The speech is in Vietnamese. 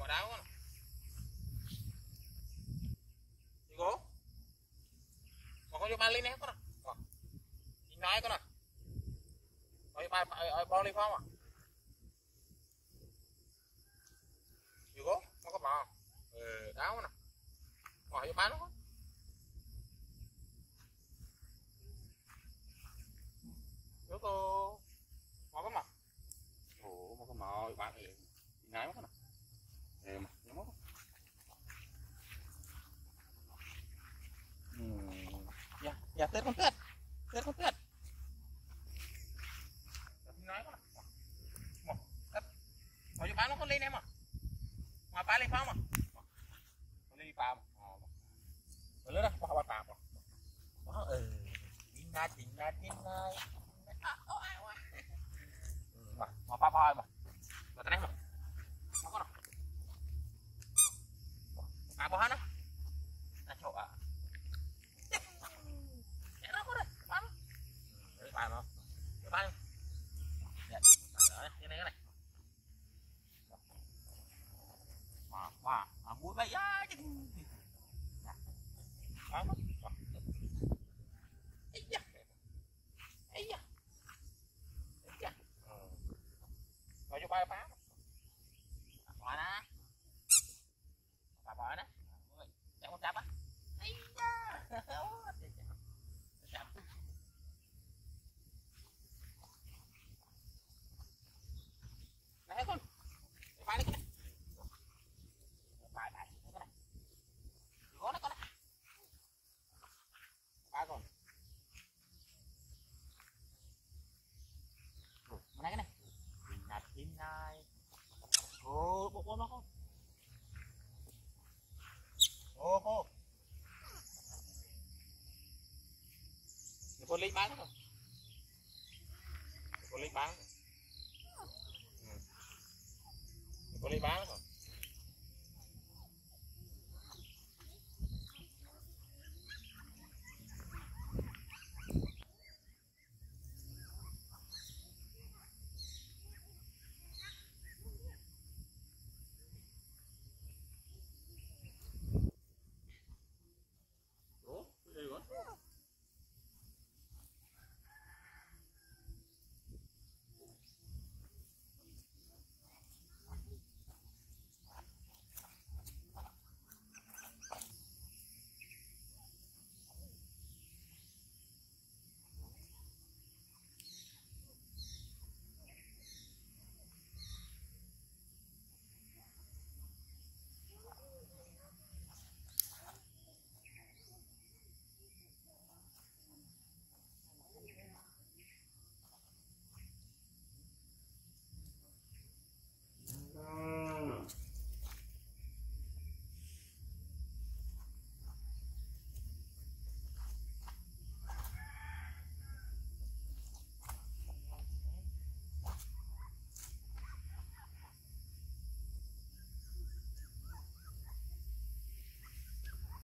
quả đáo con gì cố mà con vô ba ly nè con nhìn nói con ơi ba bao ly phong à gì cố nó có bò đáo nè bỏ vô bán nó nếu cô mò có mò ủa mò có mò bạn thì ngái mất nè mà nó mất dạ tết con tết tết con tết nói có mò tết mò vô bán nó có ly em à mà bán ly phong à ly phàm rồi lướt đó qua phàm rồi đó chín ngay mà ba ba mà cái này mà nó có đâu à bao hết đó là chỗ à nó có đây bán đấy bán nó bán đấy cái này mà mũi bay á chứ bán rồi cho bay phá bỏ nè bỏ nè chẳng con chắp á này con bay đi bay bay cái này có nó bay con này cái này là chim này ô bộ nó không ô cô con linh bán không con linh bán con linh bán không